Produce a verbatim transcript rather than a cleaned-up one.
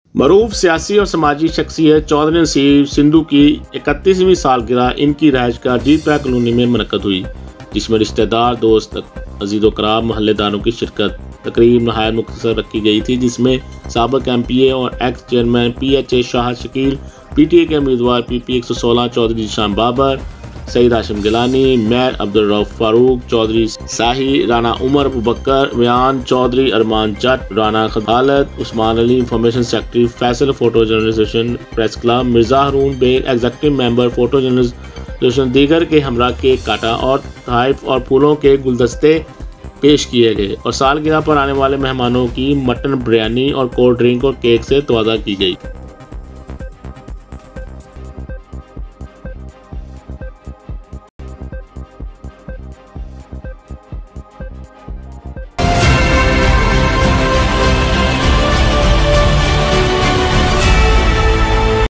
मरूफ सियासी और समाजी शख्सियत चौधरी नसीब सिद्धू की इकतीसवीं सालगिरह इनकी रहायशगाह जीपा कॉलोनी में मुनक्कद हुई, जिसमें रिश्तेदार, दोस्त, अजीज़ो कराम, मोहल्लेदारों की शिरकत। तकरीब नहायत मुख्तसर रखी गई थी, जिसमें साबिक एम पी ए और ex chairman P H A Shah Shakeel, P T A के उम्मीदवार पी पी एक सौ सोलह चौधरी शाम बाबर, सईद हाशिम गिलानी, मेयर अब्दुल रऊफ फारूक, चौधरी साही, राना उमर अबूबकर, बयान Chaudhry, Arman Jat, Rana Khalid, Usman Ali, information secretary Faisal, photo journalists press club, Mirza Haroon Baig, executive member, photo journalists दीगर के हमरा केक काटा और तोहफ़े और फूलों के गुलदस्ते पेश किए गए और सालगिरह पर आने वाले मेहमानों की मटन बिरयानी और कोल्ड ड्रिंक और केक से तवाज़ा की गई।